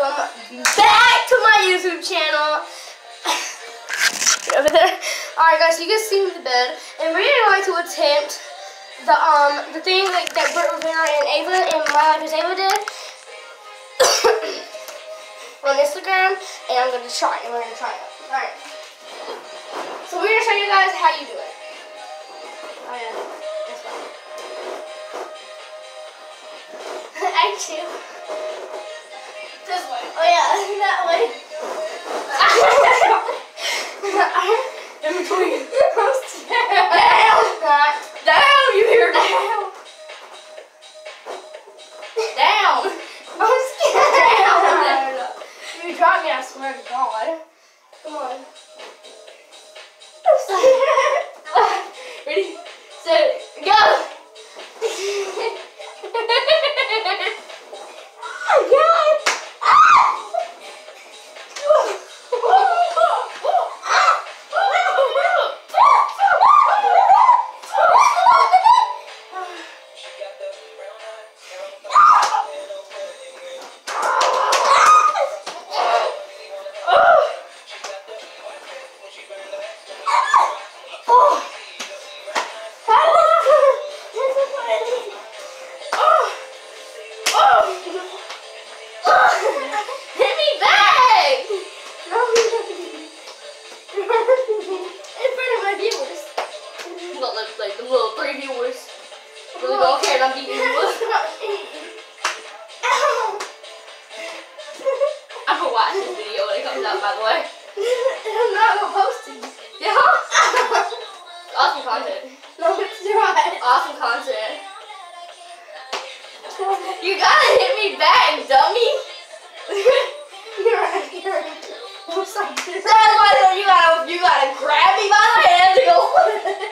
welcome back to my YouTube channel. Over there. Alright guys, so you guys see me in the bed, and we're going to attempt the thing that Britt Rivera and Ava and My Life as Ava did on Instagram, and I'm gonna try it. We're gonna try it. Alright. So we're gonna show you guys how you do it. Oh yeah, this way. Actually, this way. Oh yeah, that way. In between. Down. Down, you hear down. Down. I'm scared. Down. If you drop me, I swear to God. Come on. I'm scared. Ready, set, go. Oh God. Like the little 3 viewers. Really don't care, I'm beating you. I'm gonna watch this video when it comes out, by the way. I'm not gonna post it. Yeah? Awesome content. No, it's not. Awesome content. You gotta hit me back, dummy. You're right. You gotta grab me by the hand and go.